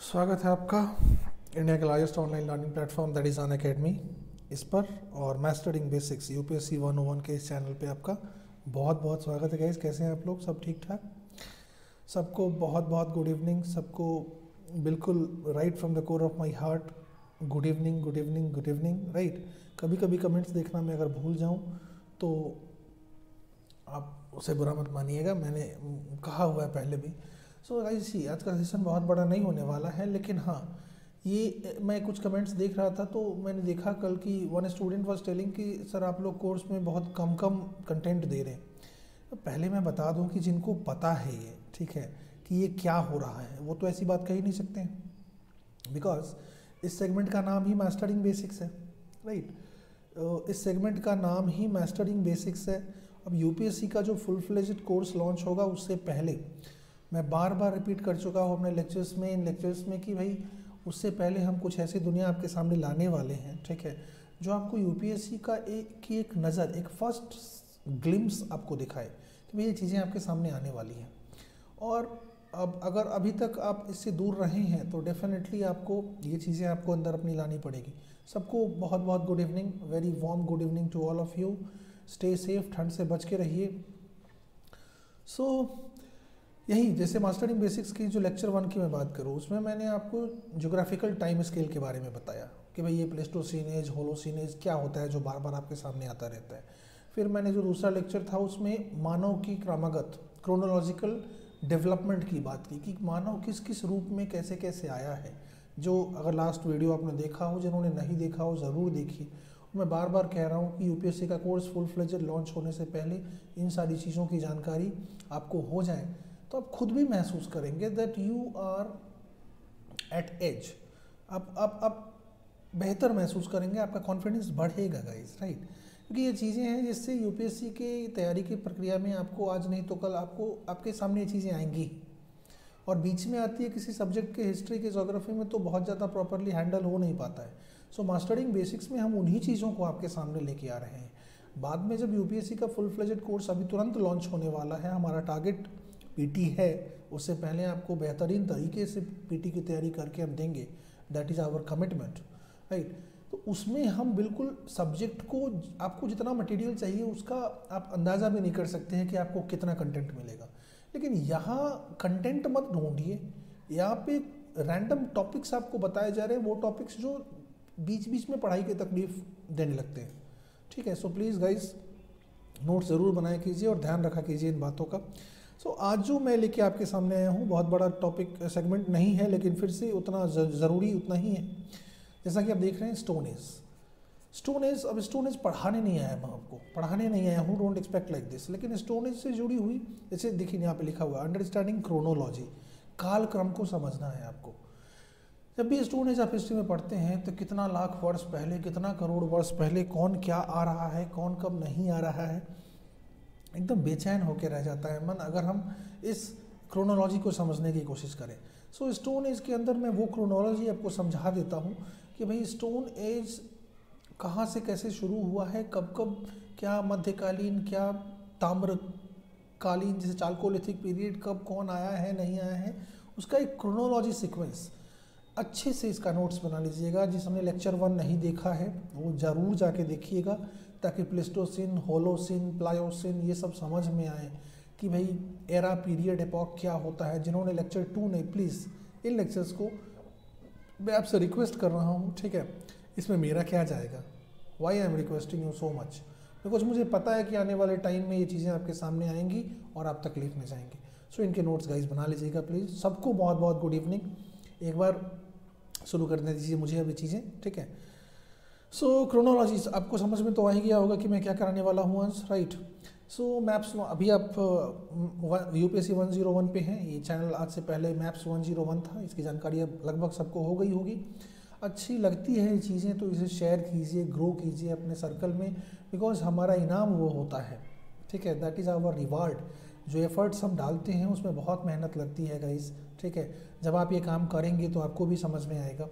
स्वागत है आपका इंडिया के largest online learning platform that is Unacademy इस पर और मास्टरिंग बेसिक्स यूपीएससी 101 के इस चैनल पे आपका बहुत बहुत स्वागत है गाइस। कैसे हैं आप लोग? सब ठीक ठाक? सबको बहुत बहुत गुड इवनिंग। सबको बिल्कुल right from the core of my heart good evening good evening good evening. Right, कभी कभी कमेंट्स देखना मैं अगर भूल जाऊँ तो आप उसे बुरा मत मानिएगा, मैंने कहा हुआ है पहले भी। सो गाइस, आज का सेशन बहुत बड़ा नहीं होने वाला है, लेकिन हाँ, ये मैं कुछ कमेंट्स देख रहा था तो मैंने देखा कल की वन स्टूडेंट वाज टेलिंग कि सर आप लोग कोर्स में बहुत कम कंटेंट दे रहे हैं। तो पहले मैं बता दूं कि जिनको पता है ये ठीक है कि ये क्या हो रहा है, वो तो ऐसी बात कह ही नहीं सकते हैं, बिकॉज इस सेगमेंट का नाम ही मास्टरिंग बेसिक्स है। राइट, इस सेगमेंट का नाम ही मास्टरिंग बेसिक्स है। अब यूपीएससी का जो फुल फ्लेज्ड कोर्स लॉन्च होगा उससे पहले मैं बार बार रिपीट कर चुका हूँ अपने इन लेक्चर्स में कि भाई उससे पहले हम कुछ ऐसी दुनिया आपके सामने लाने वाले हैं, ठीक है, जो आपको यूपीएससी का एक नज़र, एक फर्स्ट ग्लिम्स आपको दिखाए कि भाई ये चीज़ें आपके सामने आने वाली हैं। और अब अगर अभी तक आप इससे दूर रहे हैं तो डेफिनेटली आपको ये चीज़ें आपको अंदर अपनी लानी पड़ेगी। सबको बहुत बहुत good evening, very warm good evening to all of you. Stay safe, ठंड से बच के रहिए। सो यही जैसे मास्टरिंग बेसिक्स की जो लेक्चर 1 की मैं बात करूँ, उसमें मैंने आपको ज्योग्राफिकल टाइम स्केल के बारे में बताया कि भाई ये प्लेस्टोसीन एज, होलोसीन एज क्या होता है जो बार बार आपके सामने आता रहता है। फिर मैंने जो दूसरा लेक्चर था उसमें मानव की क्रमागत क्रोनोलॉजिकल डेवलपमेंट की बात की कि मानव किस किस रूप में कैसे कैसे आया है। जो अगर लास्ट वीडियो आपने देखा हो, जिन्होंने नहीं देखा हो ज़रूर देखिए। मैं बार बार कह रहा हूँ कि यूपीएससी का कोर्स फुल फ्लेजेड लॉन्च होने से पहले इन सारी चीज़ों की जानकारी आपको हो जाए तो आप खुद भी महसूस करेंगे that you are at edge. आप बेहतर महसूस करेंगे, आपका कॉन्फिडेंस बढ़ेगा गाइस। राइट, क्योंकि ये चीज़ें हैं जिससे यूपीएससी की तैयारी की प्रक्रिया में आपको आज नहीं तो कल आपको आपके सामने ये चीज़ें आएंगी। और बीच में आती है किसी सब्जेक्ट के हिस्ट्री के ज्योग्राफी में तो बहुत ज़्यादा प्रॉपरली हैंडल हो नहीं पाता है। सो मास्टरिंग बेसिक्स में हम उन्हीं चीज़ों को आपके सामने लेके आ रहे हैं। बाद में जब यूपीएससी का फुल फ्लेजेड कोर्स अभी तुरंत लॉन्च होने वाला है, हमारा टारगेट पीटी है, उससे पहले आपको बेहतरीन तरीके से पीटी की तैयारी करके हम देंगे। That is our commitment. Right, तो उसमें हम बिल्कुल सब्जेक्ट को, आपको जितना मटेरियल चाहिए उसका आप अंदाज़ा भी नहीं कर सकते हैं कि आपको कितना कंटेंट मिलेगा। लेकिन यहाँ कंटेंट मत ढूंढिए, यहाँ पे रैंडम टॉपिक्स आपको बताए जा रहे हैं, वो टॉपिक्स जो बीच बीच में पढ़ाई की तकलीफ देने लगते हैं। ठीक है, सो प्लीज़ गाइज नोट ज़रूर बनाया कीजिए और ध्यान रखा कीजिए इन बातों का। सो आज जो मैं लेके आपके सामने आया हूँ बहुत बड़ा टॉपिक सेगमेंट नहीं है, लेकिन फिर से उतना ज़रूरी उतना ही है। जैसा कि आप देख रहे हैं स्टोन एज, अब स्टोन एज पढ़ाने नहीं आया, मैं आपको पढ़ाने नहीं आया हूँ, डोंट एक्सपेक्ट लाइक दिस। लेकिन स्टोन एज से जुड़ी हुई, जैसे देखिए यहाँ पे लिखा हुआ अंडरस्टैंडिंग क्रोनोलॉजी, काल क्रम को समझना है आपको। जब भी स्टोन एज आप हिस्ट्री में पढ़ते हैं तो कितना लाख वर्ष पहले, कितना करोड़ वर्ष पहले कौन क्या आ रहा है, कौन कब नहीं आ रहा है, एकदम बेचैन होकर रह जाता है मन अगर हम इस क्रोनोलॉजी को समझने की कोशिश करें। सो स्टोन एज के अंदर मैं वो क्रोनोलॉजी आपको समझा देता हूँ कि भाई स्टोन एज कहाँ से कैसे शुरू हुआ है, कब कब, क्या मध्यकालीन, क्या ताम्रकालीन जैसे चालकोलिथिक पीरियड, कब कौन आया है नहीं आया है, उसका एक क्रोनोलॉजी सीक्वेंस अच्छे से इसका नोट्स बना लीजिएगा। जिसने लेक्चर 1 नहीं देखा है वो ज़रूर जाके देखिएगा ताकि प्लेस्टोसिन, होलोसिन, प्लायोसिन ये सब समझ में आए कि भाई एरा, पीरियड, एपॉक क्या होता है। जिन्होंने लेक्चर 2 नहीं, प्लीज़ इन लेक्चर्स को मैं आपसे रिक्वेस्ट कर रहा हूँ, ठीक है, इसमें मेरा क्या जाएगा, why I am requesting you so much, because मुझे पता है कि आने वाले टाइम में ये चीज़ें आपके सामने आएंगी और आप तकलीफ में जाएंगे। सो इनके नोट्स गाइज बना लीजिएगा प्लीज़। सबको बहुत बहुत गुड इवनिंग। एक बार शुरू करने दीजिए मुझे अभी चीज़ें, ठीक है। सो क्रोनोलॉजी आपको समझ में तो आ ही गया होगा कि मैं क्या कराने वाला हूँ आज। राइट, सो मैप्स, अभी आप यूपीएससी 101 पे हैं। ये चैनल आज से पहले मैप्स 101 था, इसकी जानकारी अब लगभग सबको हो गई होगी। अच्छी लगती है ये चीज़ें तो इसे शेयर कीजिए, ग्रो कीजिए अपने सर्कल में, बिकॉज हमारा इनाम वो होता है, ठीक है, दैट इज़ आवर रिवार्ड। जो एफर्ट्स हम डालते हैं उसमें बहुत मेहनत लगती है गाइस, ठीक है। जब आप ये काम करेंगे तो आपको भी समझ में आएगा।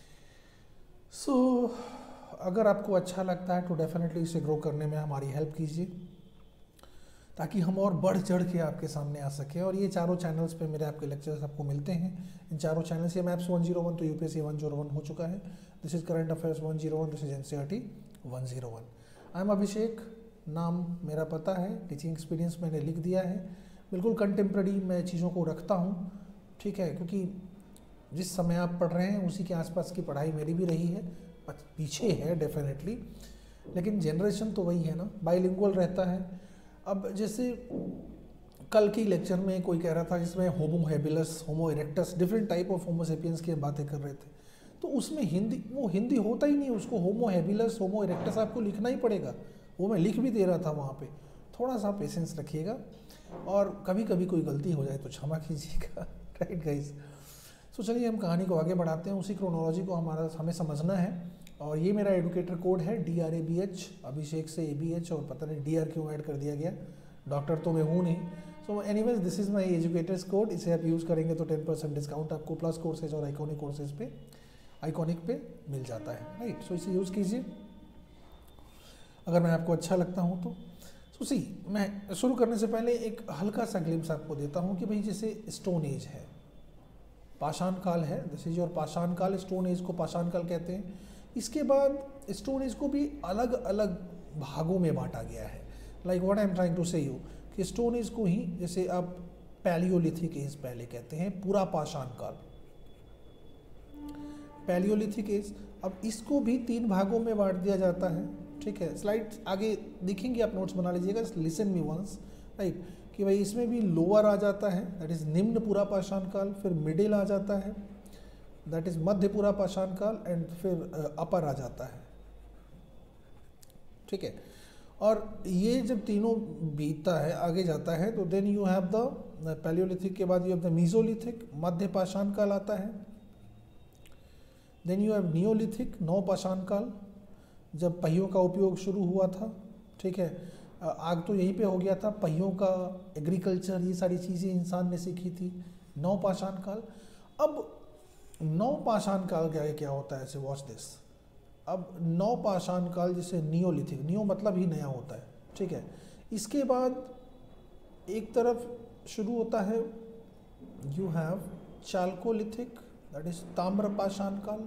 सो अगर आपको अच्छा लगता है तो डेफिनेटली इसे ग्रो करने में हमारी हेल्प कीजिए ताकि हम और बढ़ चढ़ के आपके सामने आ सकें। और ये चारों चैनल्स पे मेरे आपके लेक्चर्स आपको मिलते हैं। इन चारों चैनल्स, ये मैप्स 101 तो यूपीएससी 101 हो चुका है, this is current affairs 101, this is NCERT 101। I am Abhishek, नाम मेरा पता है, टीचिंग एक्सपीरियंस मैंने लिख दिया है, बिल्कुल कंटेम्प्रेरी मैं चीज़ों को रखता हूँ, ठीक है, क्योंकि जिस समय आप पढ़ रहे हैं उसी के आसपास की पढ़ाई मेरी भी रही है, पीछे है डेफिनेटली, लेकिन जनरेशन तो वही है ना, बाइलिंगुअल रहता है। अब जैसे कल की लेक्चर में कोई कह रहा था जिसमें homo habilis, homo erectus, different type of homo sapiens की बातें कर रहे थे, तो उसमें हिंदी, वो हिंदी होता ही नहीं, उसको होमो हैबिलस, होमो इरेक्टस आपको लिखना ही पड़ेगा। वो मैं लिख भी दे रहा था वहाँ पे, थोड़ा सा पेशेंस रखिएगा, और कभी कभी कोई गलती हो जाए तो क्षमा कीजिएगा, राइट गाइस। सो चलिए हम कहानी को आगे बढ़ाते हैं, उसी क्रोनोलॉजी को हमें समझना है। और ये मेरा एडुकेटर कोड है DRABH, अभिषेक से ABH, और पता नहीं DR क्यों ऐड कर दिया गया, डॉक्टर तो मैं हूँ नहीं। So anyways this is my educators code, इसे आप यूज़ करेंगे तो 10% डिस्काउंट आपको प्लस कोर्सेज और आइकॉनिक कोर्सेज पे, आइकॉनिक पे मिल जाता है, राइट। सो इसे यूज़ कीजिए अगर मैं आपको अच्छा लगता हूँ तो। सो सी, मैं शुरू करने से पहले एक हल्का सा ग्लिम्स आपको देता हूँ कि भाई जैसे स्टोन एज है, पाषाण काल है, दिस इज योर पाषाण काल, स्टोन एज को पाषाण काल कहते हैं। इसके बाद स्टोन एज को भी अलग अलग भागों में बांटा गया है। Like what I am trying to say you कि स्टोन एज को ही जैसे आप पैलियोलिथिक एज पहले कहते हैं, पूरा पाषाण काल, पैलियोलिथिक एज। अब इसको भी 3 भागों में बांट दिया जाता है, ठीक है। स्लाइड आगे दिखेंगे, आप नोट्स बना लीजिएगा, लिसन मी वंस, राइट, कि भाई इसमें भी लोअर आ जाता है, दैट इज निम्न पूरा पाषाण काल, फिर मिडिल आ जाता है, दैट इज मध्य पूरा पाषाण काल, एंड फिर अपर आ जाता है, ठीक है। और ये जब तीनों बीतता है, आगे जाता है, तो then you have the paleolithic के बाद यू हैव द मीजोलिथिक, मध्य पाषाण काल आता है। देन यू हैव नियोलिथिक, नव पाषाण काल, जब पहियों का उपयोग शुरू हुआ था, ठीक है। आग तो यहीं पे हो गया था, पहियों का, एग्रीकल्चर, ये सारी चीज़ें इंसान ने सीखी थी, नव पाषाण काल। अब नौ पाषाण काल क्या होता है, ऐसे वॉच दिस। अब नौ पाषाण काल जिसे नियोलिथिक, नियो मतलब ही नया होता है, ठीक है। इसके बाद एक तरफ शुरू होता है, you have chalcolithic, that is ताम्र पाषाण काल,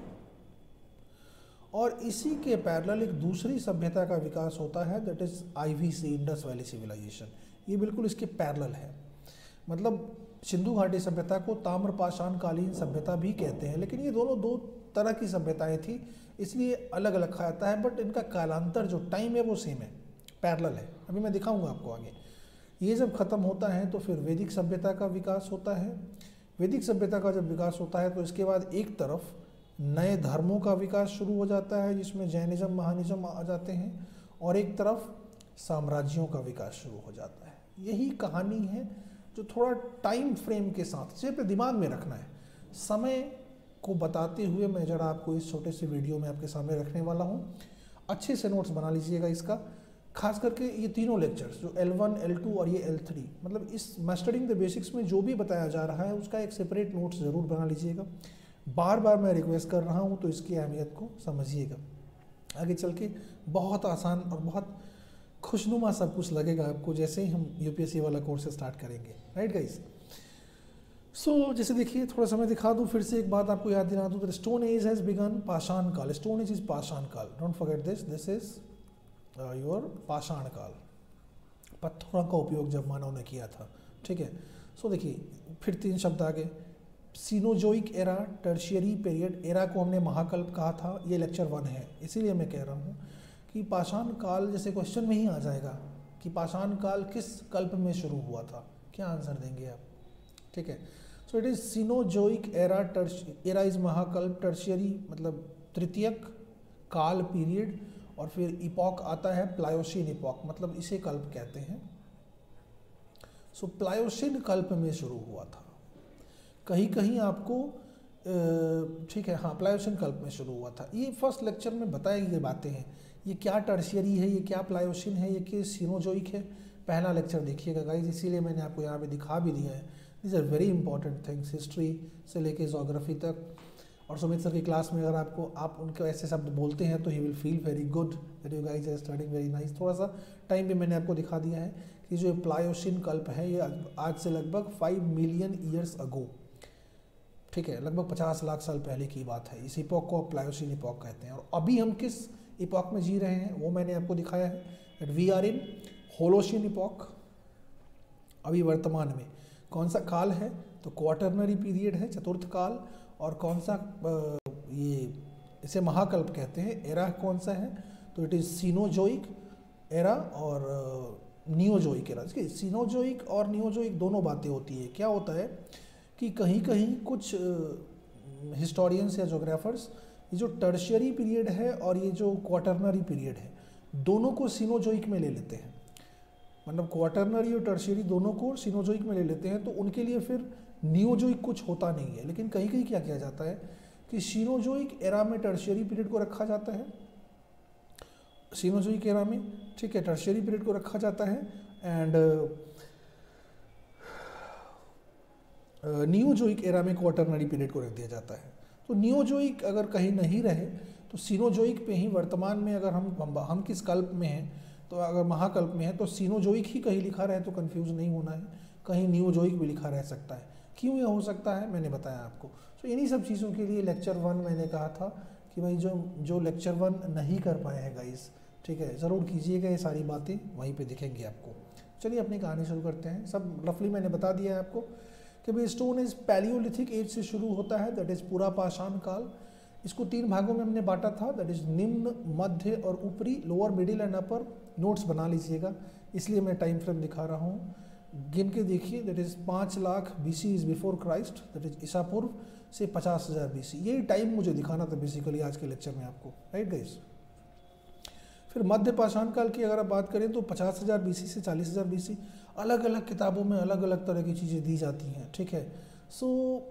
और इसी के पैरेलल एक दूसरी सभ्यता का विकास होता है, that is IVC, Indus valley civilization. ये बिल्कुल इसके पैरेलल है, मतलब सिंधु घाटी सभ्यता को ताम्र पाषाण कालीन सभ्यता भी कहते हैं, लेकिन ये दोनों 2 तरह की सभ्यताएं थी, इसलिए अलग अलग कहा जाता है, बट इनका कालांतर जो टाइम है वो सेम है, पैरेलल है। अभी मैं दिखाऊंगा आपको आगे। ये जब खत्म होता है तो फिर वैदिक सभ्यता का विकास होता है। वैदिक सभ्यता का जब विकास होता है तो इसके बाद एक तरफ नए धर्मों का विकास शुरू हो जाता है, जिसमें जैनिज्म, महानिज्म आ जाते हैं, और एक तरफ साम्राज्यों का विकास शुरू हो जाता है। यही कहानी है जो थोड़ा टाइम फ्रेम के साथ सिर्फ दिमाग में रखना है। समय को बताते हुए मैं जरा आपको इस छोटे से वीडियो में आपके सामने रखने वाला हूँ, अच्छे से नोट्स बना लीजिएगा इसका, खास करके ये तीनों लेक्चर्स जो L1, L2 और ये L3, मतलब इस मास्टरिंग द बेसिक्स में जो भी बताया जा रहा है उसका एक सेपरेट नोट्स ज़रूर बना लीजिएगा। बार बार मैं रिक्वेस्ट कर रहा हूँ, तो इसकी अहमियत को समझिएगा। आगे चल के बहुत आसान और बहुत खुशनुमा सब कुछ लगेगा आपको जैसे ही हम UPSC वाला कोर्स स्टार्ट करेंगे, राइट गाइस। सो जैसे देखिए, थोड़ा समय दिखा दूँ, फिर से एक बात आपको याद दिला दूँ, स्टोन एज हैज़ बिगन, पाषाण काल, स्टोन एज इज पाषाण काल, don't forget this, this is your पाषाण काल, पत्थरों का उपयोग जब मानव ने किया था, ठीक है। सो देखिए फिर 3 शब्द आगे, cenozoic era, tertiary period, era को हमने महाकल्प कहा था, ये लेक्चर 1 है, इसीलिए मैं कह रहा हूँ कि पाषाण काल जैसे क्वेश्चन में ही आ जाएगा कि पाषाण काल किस कल्प में शुरू हुआ था, क्या आंसर देंगे आप, ठीक है। So it is cenozoic era, era is महाकल्प, टर्शियरी मतलब तृतीयक काल, पीरियड, और फिर इपॉक आता है प्लायोशीन इपॉक, मतलब इसे कल्प कहते हैं। सो प्लायोशीन कल्प में शुरू हुआ था, कहीं कहीं आपको ठीक है, हाँ, प्लायोशीन कल्प में शुरू हुआ था। ये फर्स्ट लेक्चर में बताई गई बातें हैं, ये क्या टर्शियरी है, ये क्या प्लायोशीन है, ये क्या सीनोजोइक है, पहला लेक्चर देखिएगा गाइज, इसीलिए मैंने आपको यहाँ पे दिखा भी दिया है। These are very important things, history से लेके जोग्राफी तक। और सुमित सर की क्लास में अगर आप उनके ऐसे शब्द बोलते हैं तो he will feel very good that you guys are studying very nice. थोड़ा सा टाइम भी मैंने आपको दिखा दिया है कि जो प्लायोसिन कल्प है ये आज से लगभग 5 मिलियन ईयर्स अगो, ठीक है, लगभग 50 लाख साल पहले की बात है। इस इपॉक को प्लायोसिन इपॉक कहते हैं। और अभी हम किस इपॉक में जी रहे हैं वो मैंने आपको दिखाया है, that we are in holocene epoch. अभी वर्तमान में कौन सा काल है, तो क्वाटरनरी पीरियड है, चतुर्थ काल। और कौन सा ये इसे महाकल्प कहते हैं। एरा कौन सा है, तो इट इज़ सीनोजोइक एरा और नियोजोइक एरा। देखिए सीनोजोइक और नियोजोइक दोनों बातें होती है। क्या होता है कि कहीं कहीं कुछ हिस्टोरियंस या जोग्राफर्स ये जो टर्शियरी पीरियड है और ये जो क्वाटरनरी पीरियड है दोनों को सीनोजोइक में ले लेते हैं, मतलब क्वाटरनरी और टर्शियरी दोनों को सीनोजोइक में ले लेते हैं। तो उनके लिए फिर नियोजोइक कुछ होता नहीं है। लेकिन कहीं कहीं क्या किया जाता है कि सीनोजोइक एरा में टर्शियरी पीरियड को रखा जाता है, सीनोजोइक एरा में, ठीक है, टर्शियरी पीरियड को रखा जाता है। एंड नियोजोइक एरा में क्वाटरनरी पीरियड को रख दिया जाता है। तो नियोजोइक अगर कहीं नहीं रहे तो सीनोजोइक पे ही वर्तमान में, अगर हम किस कल्प में हैं, तो अगर महाकल्प में है तो सीनोजोइक ही कहीं लिखा रहे तो कंफ्यूज नहीं होना है, कहीं नियोजोइक भी लिखा रह सकता है। क्यों ये हो सकता है मैंने बताया आपको। तो इन्हीं सब चीज़ों के लिए लेक्चर 1 मैंने कहा था कि भाई जो लेक्चर 1 नहीं कर पाए हैं गाइस, ठीक है, ज़रूर कीजिएगा, ये सारी बातें वहीं पे दिखेंगी आपको। चलिए अपनी कहानी शुरू करते हैं। सब रफली मैंने बता दिया है आपको कि भाई स्टोन एज पैलियोलिथिक एज से शुरू होता है, दैट इज़ पूरा पाषाण काल। इसको 3 भागों में हमने बांटा था, दैट इज़ निम्न, मध्य और ऊपरी, lower, middle and upper. Notes बना लीजिएगा, इसलिए मैं टाइम फ्रेम दिखा रहा हूँ। गिन के देखिए, that is 5 lakh BC is before Christ, that is ईसा पूर्व से 50,000 BC। यही टाइम मुझे दिखाना था बेसिकली आज के लेक्चर में आपको, राइट गाइस। फिर मध्य पाषाण काल की अगर आप बात करें तो 50,000 BC से 40,000 BC। अलग अलग किताबों में अलग अलग तरह की चीज़ें दी जाती हैं, ठीक है। सो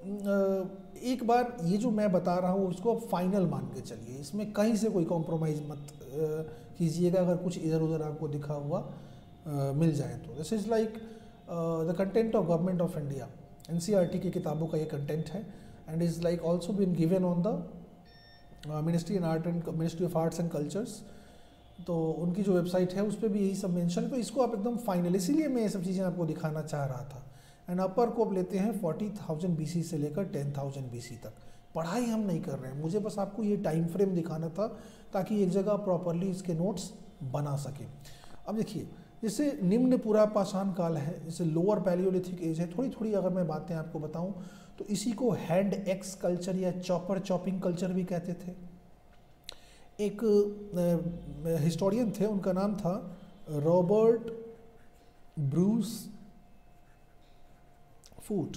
एक बार ये जो मैं बता रहा हूँ उसको आप फाइनल मान के चलिए, इसमें कहीं से कोई कॉम्प्रोमाइज़ मत कीजिएगा अगर कुछ इधर उधर आपको दिखा हुआ मिल जाए तो। This is like the content of government of India, NCERT की किताबों का ये कंटेंट है। And is like also been given on the ministry of arts and cultures. तो उनकी जो वेबसाइट है उस पर भी यही सब मेंशन है। तो इसको आप एकदम फाइनल, इसीलिए मैं ये सब चीज़ें आपको दिखाना चाह रहा था। एंड अपर को आप लेते हैं 40,000 BC से लेकर 10,000 BC तक। पढ़ाई हम नहीं कर रहे हैं, मुझे बस आपको ये टाइम फ्रेम दिखाना था ताकि एक जगह प्रॉपरली इसके नोट्स बना सकें। अब देखिए, जैसे निम्न पूरा पाषाण काल है, जैसे लोअर पैलियोलिथिक एज है, थोड़ी थोड़ी अगर मैं बातें आपको बताऊं तो इसी को हैंड एक्स कल्चर या चॉपिंग कल्चर भी कहते थे। एक हिस्टोरियन थे, उनका नाम था रॉबर्ट ब्रूस फूट,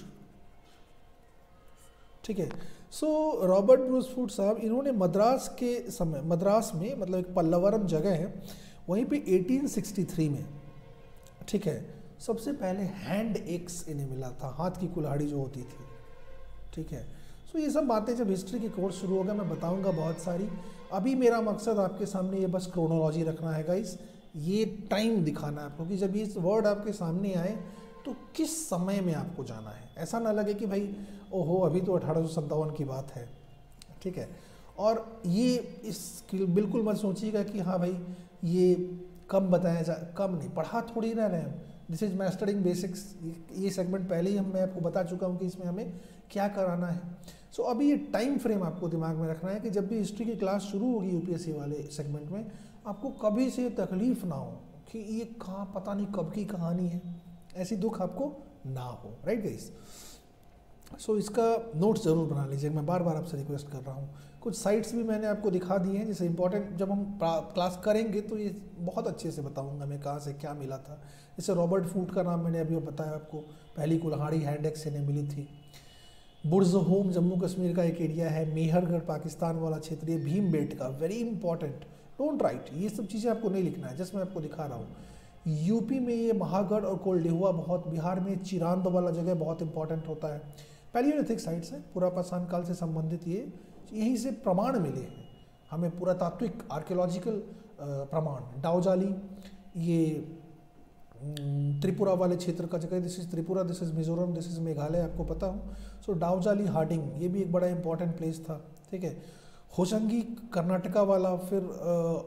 ठीक है। सो रॉबर्ट ब्रूस फूट साहब, इन्होंने मद्रास के समय, मद्रास में मतलब एक पल्लवरम जगह है वहीं पे 1863 में, ठीक है, सबसे पहले हैंड एक्स इन्हें मिला था, हाथ की कुल्हाड़ी जो होती थी, ठीक है। सो ये सब बातें जब हिस्ट्री के कोर्स शुरू होगा मैं बताऊंगा बहुत सारी। अभी मेरा मकसद आपके सामने ये बस क्रोनोलॉजी रखना है गाइस, ये टाइम दिखाना है आपको कि जब ये वर्ड आपके सामने आए तो किस समय में आपको जाना है। ऐसा ना लगे कि भाई ओहो अभी तो 1857 की बात है, ठीक है। और ये इस बिल्कुल मत सोचिएगा कि हाँ भाई ये कम बताया जा, कम नहीं, पढ़ा थोड़ी ना रहे हैं। दिस इज मास्टरिंग बेसिक्स, ये सेगमेंट पहले ही मैं आपको बता चुका हूँ कि इसमें हमें क्या कराना है। सो अभी ये टाइम फ्रेम आपको दिमाग में रखना है कि जब भी हिस्ट्री की क्लास शुरू होगी UPSC वाले सेगमेंट में, आपको कभी से तकलीफ ना हो कि ये कहाँ पता नहीं कब की कहानी है, ऐसी दुख आपको ना हो, राइट गाइस। सो इसका नोट्स ज़रूर बना लीजिए, मैं बार बार आपसे रिक्वेस्ट कर रहा हूँ। कुछ साइट्स भी मैंने आपको दिखा दी हैं, जैसे इंपॉर्टेंट जब हम क्लास करेंगे तो ये बहुत अच्छे से बताऊँगा मैं कहाँ से क्या मिला था। जैसे रॉबर्ट फूट का नाम मैंने अभी बताया आपको, पहली कुल्हाड़ी हैंड एक्स इन्हें मिली थी। बुर्ज होम जम्मू कश्मीर का एक एरिया है, मेहरगढ़ पाकिस्तान वाला क्षेत्र, ये Bhimbetka, very important, don't write, ये सब चीज़ें आपको नहीं लिखना है, जस्ट मैं आपको दिखा रहा हूँ। यूपी में ये महागढ़ और कोल्डेहुआ बहुत, बिहार में चिरांद वाला जगह बहुत इंपॉर्टेंट होता है। पैलियोलिथिक साइट्स है, पूरा पाषाण काल से संबंधित, ये यहीं से प्रमाण मिले हैं हमें, पुरातात्विक आर्कियोलॉजिकल प्रमाण। डाउजाली ये त्रिपुरा वाले क्षेत्र का जगह, this is Tripura, this is Mizoram, this is Meghalaya, आपको पता हो। सो डाउजाली हार्डिंग ये भी एक बड़ा इंपॉर्टेंट प्लेस था, ठीक है। होशंगी कर्नाटका वाला, फिर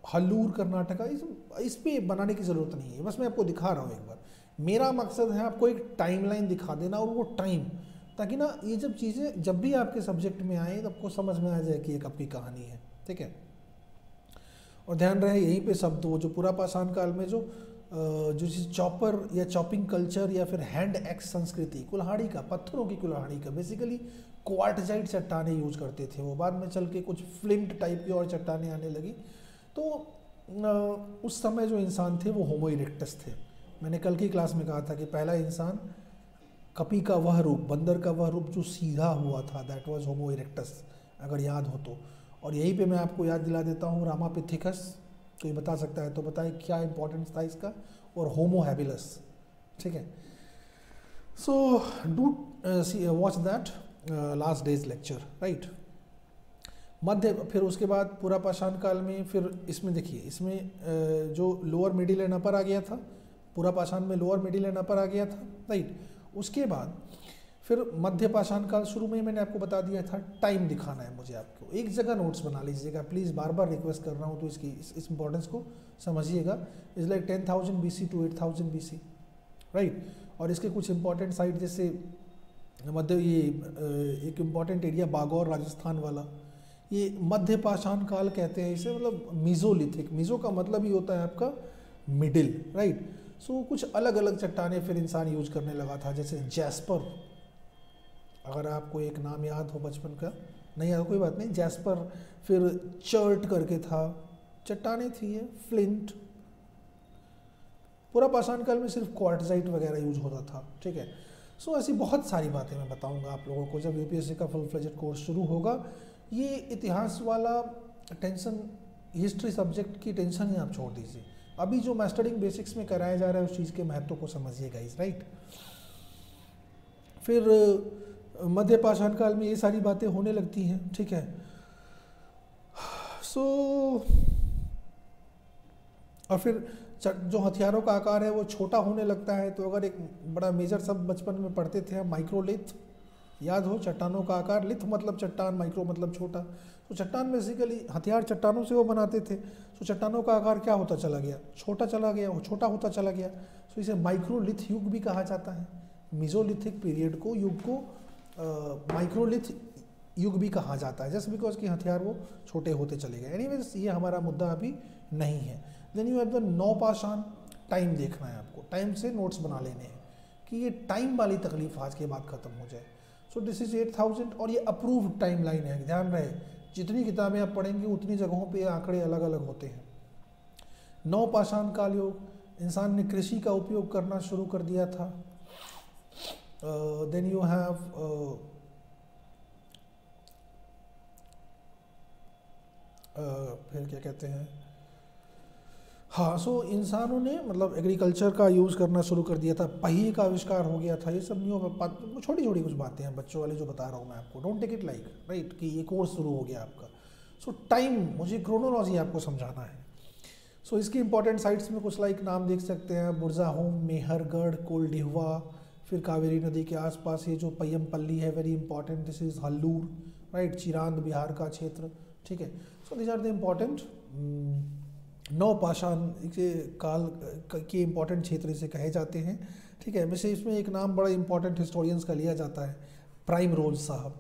हल्लूर कर्नाटका, इस पे बनाने की ज़रूरत नहीं है, बस मैं आपको दिखा रहा हूँ एक बार। मेरा मकसद है आपको एक टाइमलाइन दिखा देना, और वो टाइम, ताकि ना ये जब चीज़ें जब भी आपके सब्जेक्ट में आए तो आपको समझ में आ जाए कि एक आपकी कहानी है, ठीक है। और ध्यान रहे यहीं पे शब्द, वो जो पूरा पाषाण काल में जो चीज़ चॉपर या चॉपिंग कल्चर या फिर हैंड एक्स संस्कृति, कुल्हाड़ी का, पत्थरों की कुल्हाड़ी का, बेसिकली क्वार्टजाइट चट्टानें यूज करते थे वो, बाद में चल के कुछ फ्लिंट टाइप की और चट्टानें आने लगी। तो उस समय जो इंसान थे वो होमो इरेक्टस थे। मैंने कल की क्लास में कहा था कि पहला इंसान कपी का वह रूप, बंदर का वह रूप जो सीधा हुआ था, दैट वाज होमो इरेक्टस, अगर याद हो तो। और यहीं पे मैं आपको याद दिला देता हूँ रामापिथिकस, कोई बता सकता है तो बताए क्या इंपॉर्टेंस था इसका, और होमो हैबिलस, ठीक है। So do watch that last days lecture, right. मध्य, फिर उसके बाद पूरा पाषाण काल में, फिर इसमें देखिए, इसमें जो लोअर मिडिल एंड अपर आ गया था, पूरा पाषाण में लोअर मिडिल एंड अपर आ गया था, राइट। उसके बाद फिर मध्य पाषाण काल, शुरू में ही मैंने आपको बता दिया था टाइम दिखाना है मुझे आपको। एक जगह नोट्स बना लीजिएगा प्लीज़, बार बार रिक्वेस्ट कर रहा हूँ, तो इसकी इस इंपॉर्टेंस को समझिएगा। Is like 10,000 BC to 8,000 BC, right. और इसके कुछ इंपॉर्टेंट साइट, जैसे मध्य, ये एक इम्पॉर्टेंट एरिया बागौर राजस्थान वाला, ये मध्य पाषाण काल कहते हैं इसे, मतलब मीजोलिथिक, मीजो का मतलब ही होता है आपका मिडिल, राइट। सो कुछ अलग अलग चट्टानें फिर इंसान यूज करने लगा था, जैसे जैस्पर, अगर आपको एक नाम याद हो बचपन का, नहीं याद कोई बात नहीं, जैस्पर, फिर चर्ट करके था, चट्टानें थी ये, फ्लिंट। पूरा पाषाण काल में सिर्फ क्वार्टजाइट वगैरह यूज होता था, ठीक है। सो ऐसी बहुत सारी बातें मैं बताऊंगा आप लोगों को जब यूपीएससी का फुल फ्लेजेड कोर्स शुरू होगा। ये इतिहास वाला टेंशन, हिस्ट्री सब्जेक्ट की टेंशन ही आप छोड़ दीजिए, अभी जो मास्टरिंग बेसिक्स में कराया जा रहा है उस चीज़ के महत्व को समझिएगा इस, राइट। फिर मध्य पाषाण काल में ये सारी बातें होने लगती हैं, ठीक है। सो और फिर जो हथियारों का आकार है वो छोटा होने लगता है। तो अगर एक बड़ा मेजर सब बचपन में पढ़ते थे हम, माइक्रोलिथ, याद हो, चट्टानों का आकार, लिथ मतलब चट्टान, माइक्रो मतलब छोटा। तो चट्टान बेसिकली हथियार चट्टानों से वो बनाते थे। तो चट्टानों का आकार क्या होता चला गया, छोटा चला गया, वो छोटा होता चला गया। तो इसे माइक्रोलिथ युग भी कहा जाता है। मीजोलिथिक पीरियड को, युग को माइक्रोलिथ युग भी कहा जाता है, जस्ट बिकॉज कि हथियार वो छोटे होते चले गए। एनीवेज ये हमारा मुद्दा अभी नहीं है। देन यू हैव द नौपाषाण, टाइम देखना है आपको, टाइम से नोट्स बना लेने हैं कि ये टाइम वाली तकलीफ आज के बाद खत्म हो जाए। सो दिस इज 8,000 और ये अप्रूव्ड टाइम लाइन है। ध्यान रहे, जितनी किताबें आप पढ़ेंगे उतनी जगहों पे आंकड़े अलग अलग होते हैं। नवपाषाण काल युग, इंसान ने कृषि का उपयोग करना शुरू कर दिया था। देन यू हैव फिर क्या कहते हैं, हाँ, सो इंसानों ने मतलब एग्रीकल्चर का यूज़ करना शुरू कर दिया था, पहिए का आविष्कार हो गया था। ये सब न्यू छोटी छोटी कुछ बातें हैं बच्चों वाले जो बता रहा हूँ मैं आपको, don't take it like, right, कि ये कोर्स शुरू हो गया आपका। सो टाइम, मुझे क्रोनोलॉजी आपको समझाना है। सो इसकी इंपॉर्टेंट साइट्स में कुछ लाइक नाम देख सकते हैं, बुरजाहोम, मेहरगढ़, कोलडिहुआ, फिर कावेरी नदी के आसपास ये जो पय्यमपल्ली है, very important, this is Hallur, right, Chirand Bihar का क्षेत्र, ठीक है। So these are the important नवपाषाण के काल के इम्पॉर्टेंट क्षेत्र इसे कहे जाते हैं, ठीक है। वैसे इसमें एक नाम बड़ा इंपॉर्टेंट हिस्टोरियंस का लिया जाता है, प्राइम रोज साहब,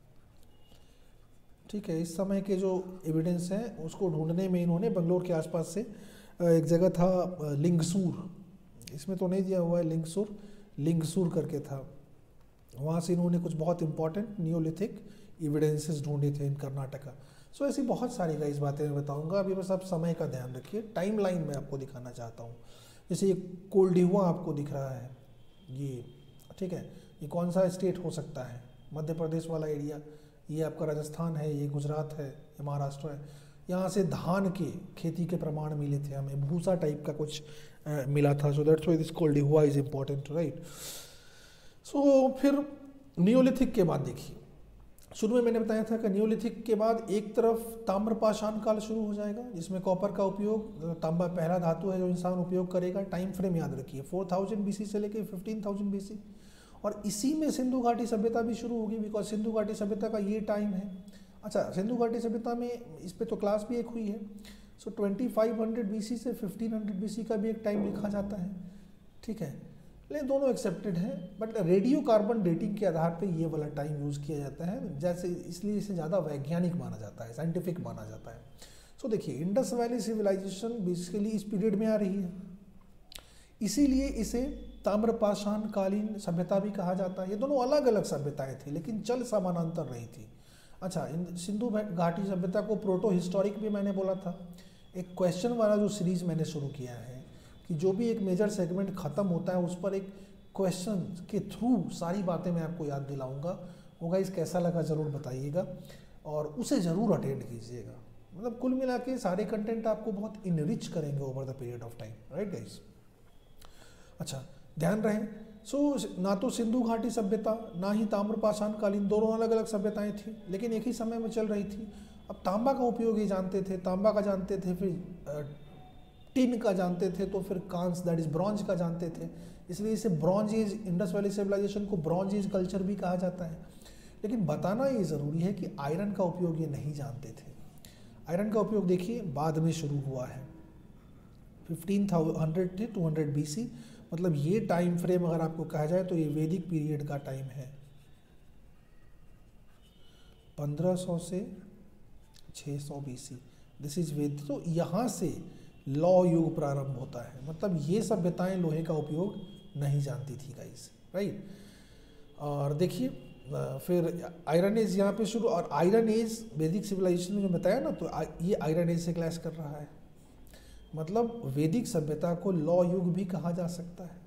ठीक है। इस समय के जो एविडेंस हैं उसको ढूंढने में इन्होंने बंगलोर के आसपास से एक जगह था लिंगसूर, इसमें तो नहीं दिया हुआ है लिंगसूर, लिंगसूर करके था, वहाँ से इन्होंने कुछ बहुत इंपॉर्टेंट नियोलिथिक एविडेंसेस ढूंढे थे इन कर्नाटका। सो ऐसी बहुत सारी गाइस बातें मैं बताऊंगा, अभी बस आप समय का ध्यान रखिए। टाइम लाइन मैं आपको दिखाना चाहता हूँ। जैसे ये कोलडिहुआ आपको दिख रहा है ये, ठीक है, ये कौन सा स्टेट हो सकता है, मध्य प्रदेश वाला एरिया, ये आपका राजस्थान है, ये गुजरात है, ये महाराष्ट्र है। यहाँ से धान के खेती के प्रमाण मिले थे हमें, भूसा टाइप का कुछ मिला था। So that's why this Koldihwa is important, right. So फिर नियोलिथिक के बाद देखिए, शुरू में मैंने बताया था कि नियोलिथिक के बाद एक तरफ ताम्रपाषाण काल शुरू हो जाएगा, जिसमें कॉपर का उपयोग, तांबा पहला धातु है जो इंसान उपयोग करेगा। टाइम फ्रेम याद रखिए, 4000 BC से लेकर 15,000 BC, और इसी में सिंधु घाटी सभ्यता भी शुरू होगी, बिकॉज सिंधु घाटी सभ्यता का ये टाइम है। अच्छा, सिंधु घाटी सभ्यता में इस पे तो क्लास भी एक हुई है, सो 2500 BC से 1500 BC का भी एक टाइम लिखा जाता है, ठीक है, लेकिन दोनों एक्सेप्टेड हैं, बट रेडियो कार्बन डेटिंग के आधार पे ये वाला टाइम यूज़ किया जाता है, जैसे इसलिए इसे ज़्यादा वैज्ञानिक माना जाता है, साइंटिफिक माना जाता है। सो देखिए, इंडस वैली सिविलाइजेशन बेसिकली इस पीरियड में आ रही है, इसीलिए इसे ताम्रपाषाण कालीन सभ्यता भी कहा जाता है। ये दोनों अलग अलग सभ्यताएं थी लेकिन चल समानांतर रही थी। अच्छा, सिंधु घाटी सभ्यता को प्रोटो हिस्टोरिक भी मैंने बोला था। एक क्वेश्चन वाला जो सीरीज मैंने शुरू किया है कि जो भी एक मेजर सेगमेंट खत्म होता है उस पर एक क्वेश्चन के थ्रू सारी बातें मैं आपको याद दिलाऊंगा। वो गाइस कैसा लगा ज़रूर बताइएगा और उसे ज़रूर अटेंड कीजिएगा। मतलब कुल मिला के सारे कंटेंट आपको बहुत इनरिच करेंगे over the period of time, right guys. अच्छा, ध्यान रहे, ना तो सिंधु घाटी सभ्यता ना ही ताम्रपाषाण कालीन, दोनों अलग अलग सभ्यताएं थी लेकिन एक ही समय में चल रही थी। अब तांबा का उपयोग ये जानते थे, तांबा का जानते थे, फिर टिन का जानते थे, तो फिर कांस दैट इज ब्रॉन्ज का जानते थे, इसलिए इसे bronze age, Indus valley Civilization को ब्रॉन्ज एज कल्चर भी कहा जाता है। लेकिन बताना ये ज़रूरी है कि आयरन का उपयोग ये नहीं जानते थे। आयरन का उपयोग देखिए बाद में शुरू हुआ है 1500 से 200 BC, मतलब ये टाइम फ्रेम अगर आपको कहा जाए तो ये वैदिक पीरियड का टाइम है, 1500 से 600 BC, दिस इज वैदिक। तो यहाँ से लौ युग प्रारंभ होता है, मतलब ये सभ्यताएं लोहे का उपयोग नहीं जानती थी गाइस, राइट। और देखिए फिर आयरन एज यहाँ पे शुरू, और आयरन एज वैदिक सिविलाइजेशन में जो बताया ना, तो ये आयरन एज से क्लैश कर रहा है। मतलब वैदिक सभ्यता को लौ युग भी कहा जा सकता है,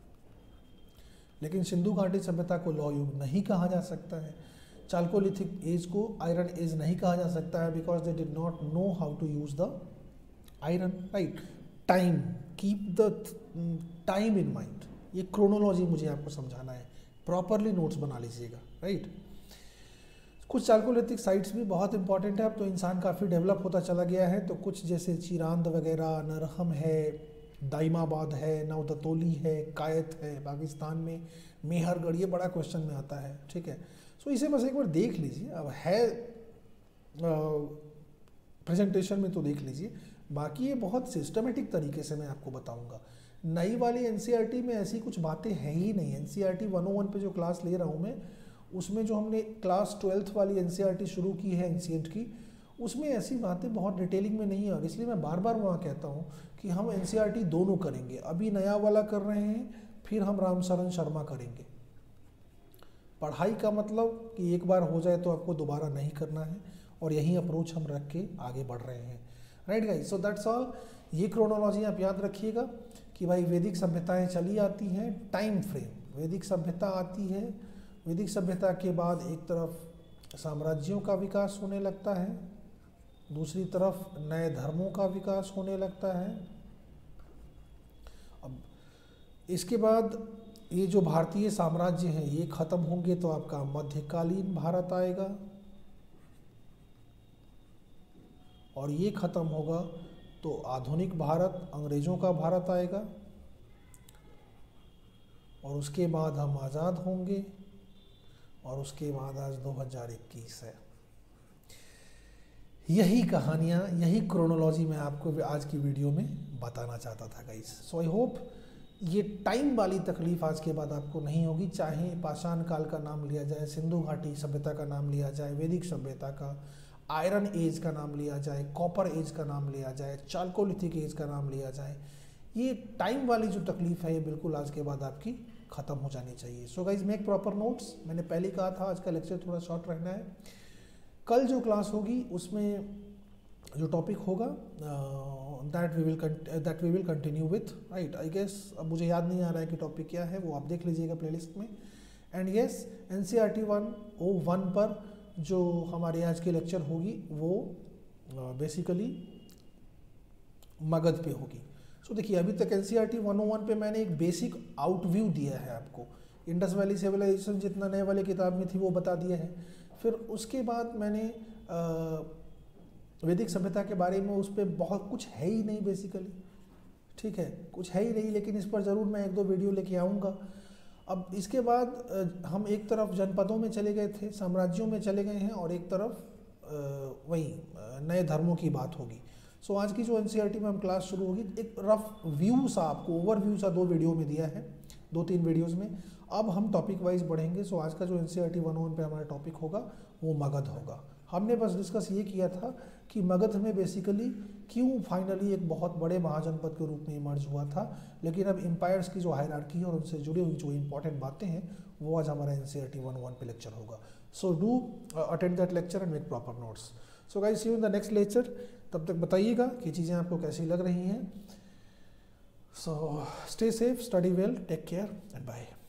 लेकिन सिंधु घाटी सभ्यता को लौ युग नहीं कहा जा सकता है। चाल्कोलिथिक एज को आयरन एज नहीं कहा जा सकता है, because they did not know how to use the iron, right. Time, keep the time in mind, ये क्रोनोलॉजी मुझे आपको समझाना है, प्रॉपरली नोट्स बना लीजिएगा, राइट। कुछ चाल्कोलिथिक साइट्स भी बहुत इंपॉर्टेंट है, अब तो इंसान काफ़ी डेवलप होता चला गया है, तो कुछ जैसे चिरांद वगैरह, नरहम है, दाइमाबाद है, नवदतोली है, कायत है पाकिस्तान में, मेहरगढ़, ये बड़ा क्वेश्चन में आता है, ठीक है। सो इसे बस एक बार देख लीजिए, अब है प्रेजेंटेशन में तो देख लीजिए, बाकी ये बहुत सिस्टमेटिक तरीके से मैं आपको बताऊंगा। नई वाली एनसीईआरटी में ऐसी कुछ बातें हैं ही नहीं। एनसीईआरटी 101 पे जो क्लास ले रहा हूँ मैं, उसमें जो हमने क्लास 12th वाली एनसीईआरटी शुरू की है एंशिएंट की, उसमें ऐसी बातें बहुत डिटेलिंग में नहीं है, और इसलिए मैं बार बार वहाँ कहता हूँ कि हम एनसीईआरटी दोनों करेंगे। अभी नया वाला कर रहे हैं, फिर हम रामशरण शर्मा करेंगे। पढ़ाई का मतलब कि एक बार हो जाए तो आपको दोबारा नहीं करना है, और यही अप्रोच हम रख के आगे बढ़ रहे हैं, right guys. So that's all. ये क्रोनोलॉजी आप याद रखिएगा कि भाई वैदिक सभ्यताएं चली आती हैं, टाइम फ्रेम, वैदिक सभ्यता आती है, वैदिक सभ्यता के बाद एक तरफ साम्राज्यों का विकास होने लगता है, दूसरी तरफ नए धर्मों का विकास होने लगता है। अब इसके बाद ये जो भारतीय साम्राज्य हैं ये खत्म होंगे तो आपका मध्यकालीन भारत आएगा, और ये खत्म होगा तो आधुनिक भारत, अंग्रेजों का भारत आएगा, और उसके बाद हम आज़ाद होंगे, और उसके बाद आज 2021 है। यही कहानियाँ, यही क्रोनोलॉजी मैं आपको आज की वीडियो में बताना चाहता था गाइस। सो आई होप ये टाइम वाली तकलीफ आज के बाद आपको नहीं होगी, चाहे पाषाण काल का नाम लिया जाए, सिंधु घाटी सभ्यता का नाम लिया जाए, वैदिक सभ्यता का, आयरन एज का नाम लिया जाए, कॉपर एज का नाम लिया जाए, चाल्कोलिथिक एज का नाम लिया जाए, ये टाइम वाली जो तकलीफ है ये बिल्कुल आज के बाद आपकी ख़त्म हो जानी चाहिए। So guys make proper notes. मैंने पहले कहा था आज का लेक्चर थोड़ा शॉर्ट रहना है। कल जो क्लास होगी उसमें जो टॉपिक होगा that we will continue with, right. I guess अब मुझे याद नहीं आ रहा है कि टॉपिक क्या है, वो आप देख लीजिएगा प्लेलिस्ट में। एंड येस, एनसीईआरटी 101 पर जो हमारे आज की लेक्चर होगी वो बेसिकली मगध पे होगी। सो देखिए, अभी तक एनसीईआरटी 101 पे मैंने एक बेसिक आउटव्यू दिया है आपको, इंडस वैली सिविलाइजेशन जितना नए वाले किताब में थी वो बता दिया है। फिर उसके बाद मैंने वैदिक सभ्यता के बारे में, उस पर बहुत कुछ है ही नहीं बेसिकली, ठीक है, कुछ है ही नहीं, लेकिन इस पर ज़रूर मैं 1-2 वीडियो लेके आऊँगा। अब इसके बाद हम एक तरफ जनपदों में चले गए थे, साम्राज्यों में चले गए हैं, और एक तरफ वही नए धर्मों की बात होगी। सो आज की जो एनसीईआरटी में हम क्लास शुरू होगी, एक रफ व्यू सा आपको ओवरव्यू सा 2 वीडियो में दिया है, 2-3 वीडियोस में। अब हम टॉपिक वाइज बढ़ेंगे। सो आज का जो एनसीईआरटी 101 पे हमारा टॉपिक होगा वो मगध होगा। हमने बस डिस्कस ये किया था कि मगध में बेसिकली क्यों फाइनली एक बहुत बड़े महाजनपद के रूप में इमर्ज हुआ था, लेकिन अब एम्पायर्स की जो हायरार्की है और उनसे जुड़ी हुई जो इंपॉर्टेंट बातें हैं वो आज हमारा एनसीईआरटी 101 पे लेक्चर होगा। So do attend that lecture and make proper notes. So guys see you in the next lecture. तब तक बताइएगा कि चीज़ें आपको कैसी लग रही हैं। So stay safe, study well, take care and bye.